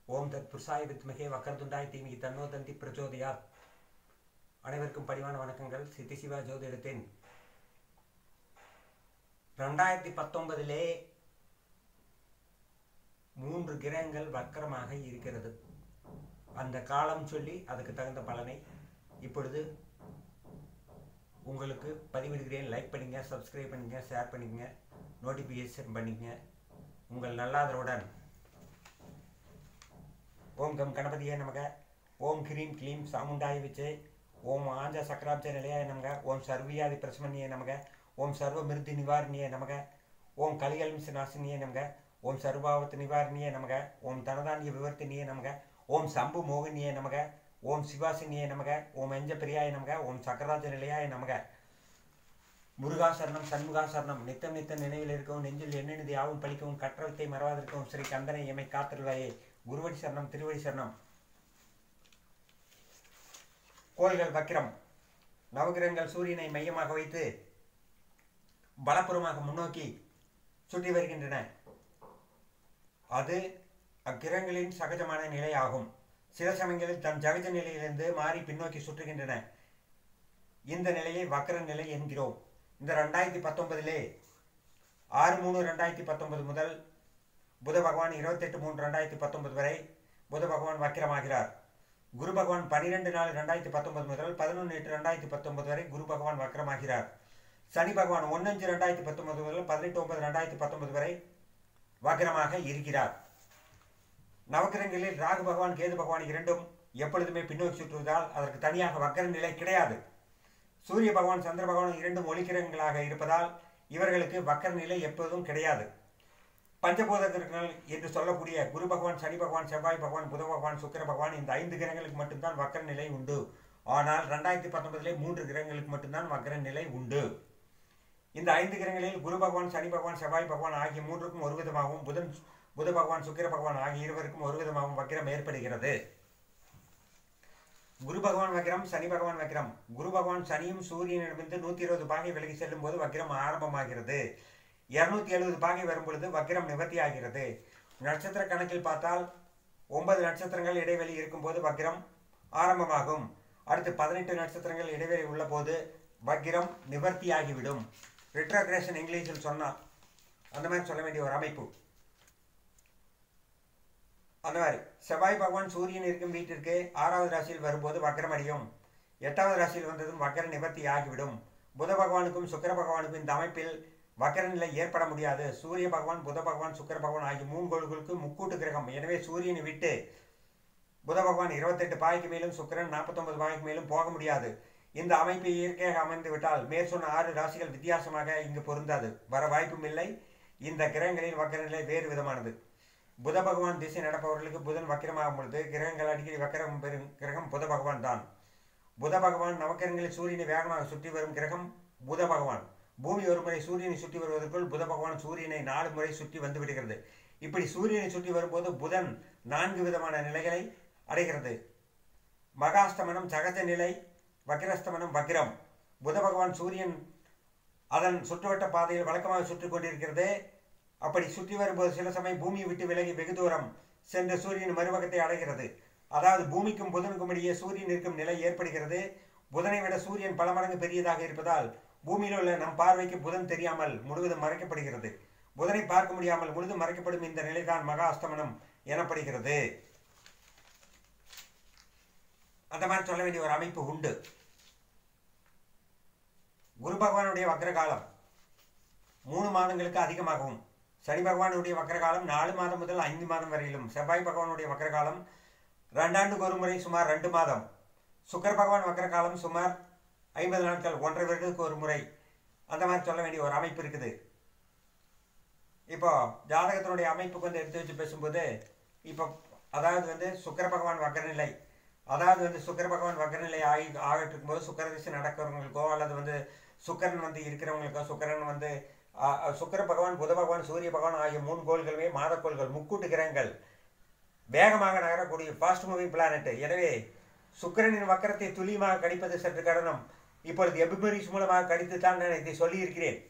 ஓம் தத் புருஷாய வித்மகே வக்கரதுண்டாய் தீமிகி தன்னோ தந்தி பிரச்சோதயாத். அனைவருக்கும் பணிவான வணக்கங்கள். சித்தி சிவா ஜோதிடத்தின் 2019 3 கிரகங்கள் வக்கரமாக இருக்கிறது. அந்த காலம் சொல்லி அதுக்கு தகுந்த பலனை இப்பொழுது உங்களுக்கு பதிவிடுகிறேன். லைக் பண்ணிங்க, சப்ஸ்கிரைப் பண்ணிங்க, ஷேர் பண்ணிக்கங்க, நோட்டிஃபிகேஷன் பண்ணிக்கங்க. உங்கள் நல்லாதரவுடன் ஓம் கம் கணபதியே நமக, ஓம் கிரீம் க்ளீம் சாமுண்டாய விச்சே, ஓம் ஆஞ்ச சக்கராப்ஜ நிலையாய நமக, ஓம் சர்வியாதி பிரசமன்யே நமக, ஓம் சர்வ மிருதி நிவாரணியே நமக, ஓம் கலிகல்மிச நாசினியே நமக, ஓம் சர்வாவத் நிவாரணியே நமக, ஓம் தனதானிய விவர்த்தினியே நமக, ஓம் சம்பு மோகினியே நமக, ஓம் சிவாசினியே நமக, ஓம் எஞ்ச பிரியாய நமக, ஓம் சக்கராஜ நிலையாய நமக. முருகா சரணம், சண்முகா சரணம். நித்தம் நித்த நினைவில் இருக்கவும், நெஞ்சில் எண்ணெழுதி யாவும் பழிக்கவும், கற்றவத்தை மறவாதிருக்கவும், ஸ்ரீ கந்தனை எமை காத்திருவாயே. குருவடி சரணம், திருவடி சரணம். கோள்கள் வக்கிரம். நவகிரகங்கள் சூரியனை மையமாக வைத்து பலப்புறமாக முன்னோக்கி சுற்றி வருகின்றன. அது அக்கிரகங்களின் சகஜமான நிலையாகும். சில சமயங்களில் தன் சகஜ நிலையிலிருந்து மாறி பின்னோக்கி சுற்றுகின்றன. இந்த நிலையை வக்கர நிலை என்கிறோம். இந்த 2019 6/3/2019 முதல் புத பகவான் 28/3/2019 வரை புத பகவான் வக்கிரமாகிறார். குரு பகவான் 12/4/2019 முதல் 11/8/2019 வரை குரு பகவான் வக்கிரமாகிறார். சனி பகவான் 1/5/2019 முதல் 18/9/2019 வரை வக்கிரமாக இருக்கிறார். நவக்கிரகங்களில் ராகு பகவான், கேது பகவான் இரண்டும் எப்பொழுதுமே பின்னோக்கி சுற்றுவதால் அதற்கு தனியாக வக்கர நிலை கிடையாது. சூரிய பகவான், சந்திர பகவான் இரண்டும் ஒளிக்கிரகங்களாக இருப்பதால் இவர்களுக்கு வக்கர நிலை எப்போதும் கிடையாது. பஞ்சபூத கிரகங்கள் என்று சொல்லக்கூடிய குரு பகவான், சனி பகவான், செவ்வாய் பகவான், புத பகவான், சுக்கிர பகவான், இந்த 5 கிரகங்களுக்கு மட்டும்தான் வக்கர நிலை உண்டு. ஆனால் 2019 3 கிரகங்களுக்கு மட்டும்தான் வக்கர நிலை உண்டு. இந்த 5 கிரகங்களில் குரு பகவான், சனி பகவான், செவ்வாய் பகவான் ஆகிய 3க்கும் ஒரு விதமாகவும், புத பகவான், சுக்கிர பகவான் ஆகிய இருவருக்கும் ஒரு விதமாகவும் வக்கிரம் ஏற்படுகிறது. குரு பகவான் வக்கிரம், சனி பகவான் வக்கிரம். குரு பகவான் சனியும் சூரியனிடமிருந்து 120 பாகை விலகி செல்லும் போது வக்கிரம் ஆரம்பமாகிறது. 270 பாகை வரும் பொழுது வக்கிரம் நிவர்த்தி ஆகிறது. நட்சத்திர கணக்கில் பார்த்தால் 9 நட்சத்திரங்கள் இடைவெளி இருக்கும் போது வக்கிரம் ஆரம்பமாகும். அடுத்து 18 நட்சத்திரங்கள் இடைவெளி உள்ள போது வக்கிரம் நிவர்த்தி ஆகிவிடும். ரிட்ரோகிரேஷன் இங்கிலீஷில் சொன்னால் அந்த மாதிரி சொல்ல வேண்டிய ஒரு அமைப்பு. அந்த மாதிரி செவ்வாய் பகவான் சூரியன் இருக்கும் வீட்டிற்கு 6வது ராசியில் வரும்போது வக்கரம் அடையும். 8வது ராசியில் வந்ததும் வக்கர நிவர்த்தி ஆகிவிடும். புத பகவானுக்கும் சுக்கிர பகவானுக்கும் இந்த அமைப்பில் வக்கர நிலை ஏற்பட முடியாது. சூரிய பகவான், புத பகவான், சுக்கிர பகவான் ஆகிய 3 கோள்களுக்கு முக்கூட்டு கிரகம். எனவே சூரியனை விட்டு புத பகவான் 28 பாகைக்கு மேலும், சுக்கிரன் 49 பாகைக்கு மேலும் போக முடியாது. இந்த அமைப்பு இயற்கையாக அமைந்து விட்டால் மேற்சொன்ன 6 ராசிகள் வித்தியாசமாக இங்கு பொருந்தாது, வர வாய்ப்பும் இல்லை. இந்த கிரகங்களின் வக்கர நிலை வேறு விதமானது. புத பகவான் திசை நடப்பவர்களுக்கு புதன் வக்கிரமாகும் பொழுது கிரகங்கள் அடிக்கடி வக்கரம் பெறும் கிரகம் புத பகவான் தான். புத பகவான் நவக்கிரகங்களில் சூரியனை வேகமாக சுற்றி வரும் கிரகம் புத பகவான். பூமி ஒரு முறை சூரியனை சுற்றி வருவதற்குள் புத பகவான் சூரியனை 4 முறை சுற்றி வந்து விடுகிறது. இப்படி சூரியனை சுற்றி வரும்போது புதன் 4 விதமான நிலைகளை அடைகிறது. மகாஸ்தமனம் சகஜ நிலை, வக்கிரஸ்தமனம் வக்கிரம். புத பகவான் சூரியன் அதன் சுற்றுவட்ட பாதையில் வழக்கமாக சுற்றி கொண்டிருக்கிறது. அப்படி சுற்றி வரும்போது சில சமயம் பூமியை விட்டு விலகி வெகு தூரம் சென்று சூரியன் மறுபக்கத்தை அடைகிறது. அதாவது பூமிக்கும் புதனுக்கும் இடையே சூரியன் இருக்கும் நிலை ஏற்படுகிறது. புதனை விட சூரியன் பல மடங்கு பெரியதாக இருப்பதால் பூமியில் உள்ள நம் பார்வைக்கு புதன் தெரியாமல் முழுவதும் மறைக்கப்படுகிறது. புதனை பார்க்க முடியாமல் முழுதும் மறைக்கப்படும் இந்த நிலைதான் மகா அஸ்தமனம் எனப்படுகிறது. அந்த மாதிரி சொல்ல வேண்டிய ஒரு அமைப்பு உண்டு. குரு பகவானுடைய வக்கர காலம் 3 மாதங்களுக்கு அதிகமாகவும், சனி பகவானுடைய வக்கர காலம் 4 மாதம் முதல் 5 மாதம் வரையிலும், செவ்வாய் பகவானுடைய வக்கர காலம் 2 ஆண்டுக்கு ஒரு முறை சுமார் 2 மாதம், சுக்கிர பகவான் வக்கர காலம் சுமார் 50 நாட்கள், 1.5 வருடத்துக்கு ஒரு முறை. அந்த மாதிரி சொல்ல வேண்டிய ஒரு அமைப்பு இருக்குது. இப்போ ஜாதகத்தினுடைய அமைப்புக்கு எடுத்து வச்சு பேசும்போது இப்போ அதாவது சுக்கிர பகவான் வக்கர நிலை, அதாவது சுக்கிர பகவான் வக்கர நிலை ஆகிட்டு இருக்கும்போது சுக்கிர திசை நடக்கிறவங்களுக்கோ அல்லது சுக்கிரன் இருக்கிறவங்களுக்கோ, சுக்கிர பகவான், புத பகவான், சூரிய பகவான் ஆகிய 3 கோள்களுமே மாதக்கோள்கள், முக்கூட்டு கிரகங்கள், வேகமாக நகரக்கூடிய ஃபாஸ்ட் மூவிங் பிளானட். எனவே சுக்கிரனின் வக்கரத்தை துல்லியமாக கணிப்பது சற்று கடினம். இப்பொழுது எபிமெரிஸ் மூலமாக கணித்து தான் நான் இதை சொல்லியிருக்கிறேன்.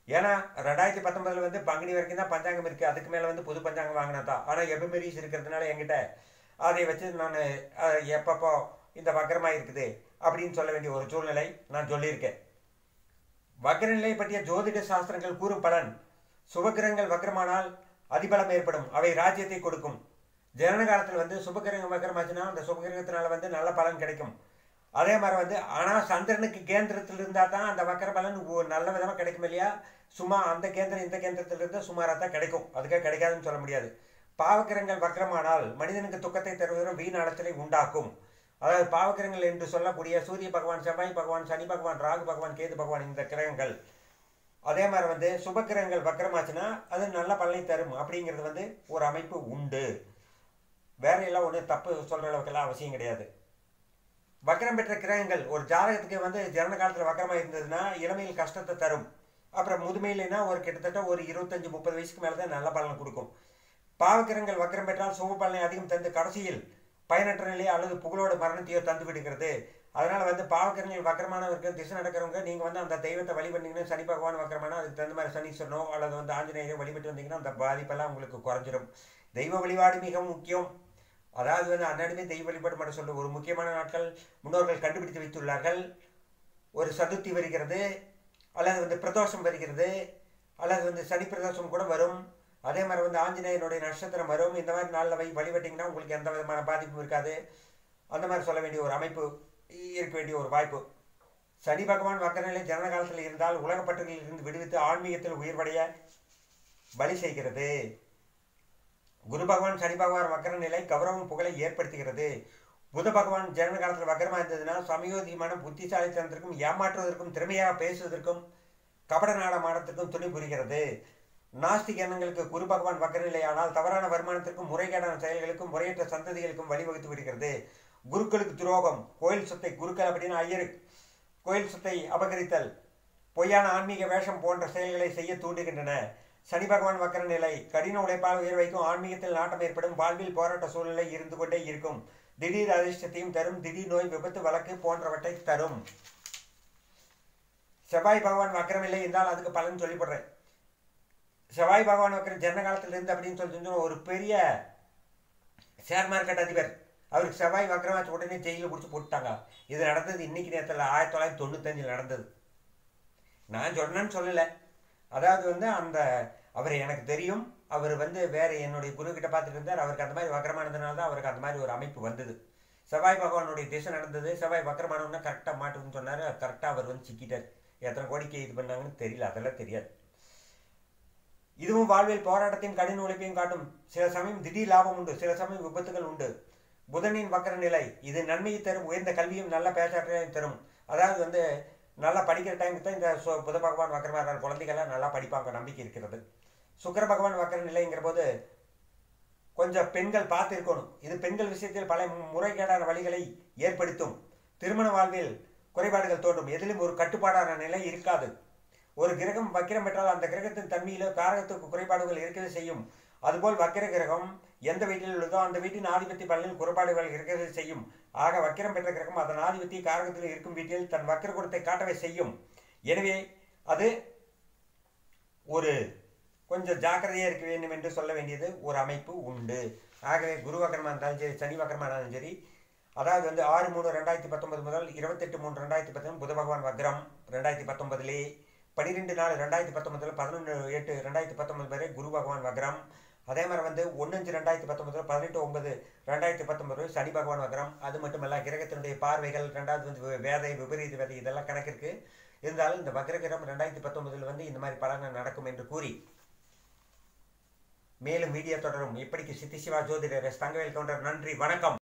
ஏன்னா 2019 வந்து பங்குனி வரைக்கும் தான் பஞ்சாங்கம் இருக்குது, அதுக்கு மேலே வந்து புது பஞ்சாங்கம் வாங்கினா தான். ஆனால் எபிமெரிஸ் இருக்கிறதுனால என்கிட்ட அதை வச்சு நான் எப்பப்போ இந்த வக்கரமாக இருக்குது அப்படின்னு சொல்ல வேண்டிய ஒரு சூழ்நிலை நான் சொல்லியிருக்கேன். வக்ரநிலை பற்றிய ஜோதிட சாஸ்திரங்கள் கூறும் பலன்: சுபகிரகங்கள் வக்ரமானால் அதிபலம் ஏற்படும், அவை ராஜ்யத்தை கொடுக்கும். ஜனன காலத்தில் வந்து சுபகிரகம் வக்ரமாச்சுன்னா அந்த சுபகிரகத்தினால வந்து நல்ல பலன் கிடைக்கும். அதே மாதிரி வந்து ஆனால் சந்திரனுக்கு கேந்திரத்தில் இருந்தால் தான் அந்த வக்கர பலன் நல்ல விதமாக கிடைக்கும் இல்லையா? சும்மா அந்த கேந்திரம் இந்த கேந்திரத்தில் இருந்தால் சுமாராக தான் கிடைக்கும், அதுக்காக கிடைக்காதுன்னு சொல்ல முடியாது. பாவக்கிரகங்கள் வக்ரமானால் மனிதனுக்கு துக்கத்தை தருவதும் வீண் அலைச்சலை உண்டாக்கும். அதாவது பாவக்கிரகங்கள் என்று சொல்லக்கூடிய சூரிய பகவான், செவ்வாய் பகவான், சனி பகவான், ராகு பகவான், கேது பகவான், இந்த கிரகங்கள். அதே மாதிரி வந்து சுபக்கிரகங்கள் வக்ரமாச்சுன்னா அது நல்ல பலனை தரும் அப்படிங்கிறது வந்து ஒரு அமைப்பு உண்டு. வேற எல்லாம் ஒன்று தப்பு சொல்கிற அளவுக்கெல்லாம் அவசியம் கிடையாது. வக்ரம் பெற்ற கிரகங்கள் ஒரு ஜாதகத்துக்கு வந்து ஜனன காலத்தில் வக்ரமாக இருந்ததுன்னா இளமையில் கஷ்டத்தை தரும். அப்புறம் முதுமையிலனா ஒரு கிட்டத்தட்ட ஒரு 25-30 வயசுக்கு மேலே தான் நல்ல பலன் கொடுக்கும். பாவக்கிரகங்கள் வக்ரம் பெற்றால் சுப பலனை அதிகம் தந்து கடைசியில் பயனற்ற நிலையோ அல்லது புகழோட மரணத்தையோ தந்து விடுகிறது. அதனால் வந்து பாவக்கிரகங்கள் வக்கரமானவர்கள் திசை நடக்கிறவங்க நீங்கள் வந்து அந்த தெய்வத்தை வழிபட்டீங்கன்னா, சனி பகவான் வக்கரமான அதுக்கு தகுந்த மாதிரி சனீஸ்வரனோ அல்லது வந்து ஆஞ்சநேயரோ வழிபட்டு வந்தீங்கன்னா அந்த பாதிப்பெல்லாம் உங்களுக்கு குறைஞ்சிடும். தெய்வ வழிபாடு மிகவும் முக்கியம். அதாவது வந்து அன்னாடுமே தெய்வ வழிபாடு மட்டும் சொல்ல ஒரு முக்கியமான நாட்கள் முன்னோர்கள் கண்டுபிடித்து வைத்துள்ளார்கள். ஒரு சதுர்த்தி வருகிறது, அல்லது வந்து பிரதோஷம் வருகிறது, அல்லது வந்து சனி பிரதோஷம் கூட வரும். அதே மாதிரி வந்து ஆஞ்சநேயனுடைய நட்சத்திரம் வரும். இந்த மாதிரி நாளில் வழிபட்டிங்கன்னா உங்களுக்கு எந்த விதமான பாதிப்பும் இருக்காது. அந்த மாதிரி சொல்ல வேண்டிய ஒரு அமைப்பு இருக்க வேண்டிய ஒரு வாய்ப்பு. சனி பகவான் வக்கரநிலை ஜனன காலத்தில் இருந்தால் உலகப்பற்றுகளில் இருந்து விடுவித்து ஆன்மீகத்தில் உயர்வடைய வழி செய்கிறது. குரு பகவான் சனி பகவான் வக்கர நிலை கௌரவம் புகழை ஏற்படுத்துகிறது. புத பகவான் ஜனன காலத்தில் வக்கரமாக இருந்ததுன்னா சமயோதிகமான புத்திசாலித்தனத்திற்கும் ஏமாற்றுவதற்கும் திறமையாக பேசுவதற்கும் கபட நாடமானத்திற்கும் துணை புரிகிறது. நாஸ்திக எண்ணங்களுக்கு குரு பகவான் வக்கரநிலையானால் தவறான வருமானத்திற்கும் முறைகேடான செயல்களுக்கும் முறையற்ற சந்ததிகளுக்கும் வழிவகுத்து விடுகிறது. குருக்களுக்கு துரோகம், கோயில் சொத்தை குருக்கள் அப்படின்னு ஐயரு கோயில் சொத்தை அபகரித்தல், பொய்யான ஆன்மீக வேஷம் போன்ற செயல்களை செய்ய தூண்டுகின்றன. சனி பகவான் வக்கர நிலை கடின உழைப்பால் உயர் வைக்கும், ஆன்மீகத்தில் நாட்டம் ஏற்படும், வாழ்வில் போராட்ட சூழ்நிலை இருந்து கொண்டே இருக்கும், திடீர் அதிர்ஷ்டத்தையும் தரும், திடீர் நோய், விபத்து, வழக்கு போன்றவற்றை தரும். செவ்வாய் பகவான் வக்கரமில்லை என்றால் அதுக்கு பலன் சொல்லிப்படுறேன். செவ்வாய் பகவான் வக்கரம் ஜனன காலத்தில் இருந்து அப்படின்னு சொல்லி ஒரு பெரிய ஷேர் மார்க்கெட் அதிபர், அவருக்கு செவ்வாய் வக்கரமாச்சு உடனே ஜெயிலில் பிடிச்சி போட்டுட்டாங்க. இது நடந்தது இன்னைக்கு நேரத்தில் 1995 நடந்தது. நான் சொன்னேன்னு சொல்லலை. அதாவது வந்து அந்த அவர் எனக்கு தெரியும், அவர் வந்து வேறு என்னுடைய குரு கிட்ட பார்த்துட்டு இருந்தார். அவருக்கு அந்த மாதிரி வக்கரமானதுனால தான் அவருக்கு அந்த மாதிரி ஒரு அமைப்பு வந்தது. செவ்வாய் பகவானுடைய திசை நடந்தது. செவ்வாய் வக்கரமானவன்னா கரெக்டாக மாட்டுன்னு சொன்னார். கரெக்டாக அவர் வந்து சிக்கிட்டார். எத்தனை கோடிக்கு இது பண்ணாங்கன்னு தெரியல, அதெல்லாம் தெரியாது. இதுவும் வாழ்வில் போராட்டத்தையும் கடின உழைப்பையும் காட்டும். சில சமயம் திடீர் லாபம் உண்டு, சில சமயம் விபத்துகள் உண்டு. புதனின் வக்கர நிலை இது நன்மையை தரும், உயர்ந்த கல்வியும் நல்ல பேச்சாற்றையும் தரும். அதாவது வந்து நல்லா படிக்கிற டைமுக்கு தான் இந்த புத பகவான் வக்கரமாக குழந்தைகள்லாம் நல்லா படிப்பாங்க, நம்பிக்கை இருக்கிறது. சுக்கிர பகவான் வக்கர நிலைங்கிற போது கொஞ்சம் பெண்கள் பார்த்து இருக்கணும். இது பெண்கள் விஷயத்தில் பல முறைகேடான வழிகளை ஏற்படுத்தும். திருமண வாழ்வில் குறைபாடுகள் தோன்றும். எதிலும் ஒரு கட்டுப்பாடான நிலை இருக்காது. ஒரு கிரகம் வக்கிரம் பெற்றால் அந்த கிரகத்தின் தன்மையிலோ காரகத்துக்கு குறைபாடுகள் இருக்கவே செய்யும். அதுபோல் வக்கிர கிரகம் எந்த வீட்டில் உள்ளதோ அந்த வீட்டின் ஆதிபத்திய பலனில் குறைபாடுகள் இருக்கவே செய்யும். ஆக வக்கிரம் பெற்ற கிரகம் அதன் ஆதிபத்திய காரகத்தில் இருக்கும் வீட்டில் தன் வக்கிர குணத்தை காட்டவே செய்யும். எனவே அது ஒரு கொஞ்சம் ஜாக்கிரதையாக இருக்க வேண்டும் என்று சொல்ல வேண்டியது ஒரு அமைப்பு உண்டு. ஆகவே குரு வக்கரமாக இருந்தாலும் சரி, சனி வக்கரமாக இருந்தாலும் சரி, அதாவது வந்து 6/3/2019 முதல் 28/3/2019 புத பகவான் வக்ரம் 2019, 12/4/2019, 11/8/2019 வரை குரு பகவான் வக்ரம். அதே மாதிரி வந்து 1/5/2019, 18/9/2019 சனி பகவான் வக்ரம். அது மட்டுமல்ல கிரகத்தினுடைய பார்வைகள், ரெண்டாவது வந்து வேதை, விபரீத வேதை, இதெல்லாம் கணக்கிற்கு இருந்தாலும் இந்த வக்ரகிரம் 2019 வந்து இந்த மாதிரி பலன்கள் நடக்கும் என்று கூறி மேலும் வீடியோ தொடரும். இப்படிக்கு சித்தி சிவா ஜோதிடர் தங்கவேல் கவுண்டர். நன்றி, வணக்கம்.